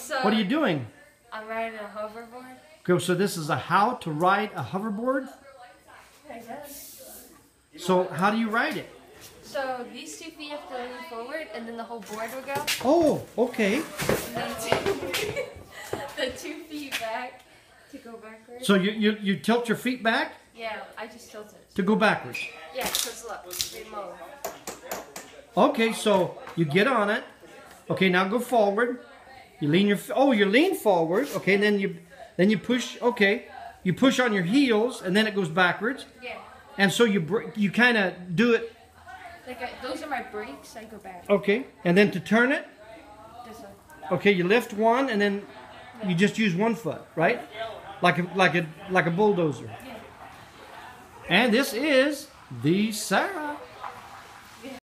So What are you doing? I'm riding a hoverboard. Okay, so this is a how to ride a hoverboard. I guess. So how do you ride it? So these 2 feet have to lean forward, and then the whole board will go. Oh, okay. And then the 2 feet back to go backwards. So you tilt your feet back Yeah, I just tilt it. to go backwards. Yeah, because look, remote. Okay, so you get on it. Okay, now go forward. You lean your you lean forward. Okay, and then you push. Okay, you push on your heels, and then it goes backwards. Yeah. And so you kind of do it. Like those are my brakes. I go back. Okay, and then to turn it. This way. Okay, you lift one, and then you just use one foot, right? Like a bulldozer. Yeah. And this is the Sarah.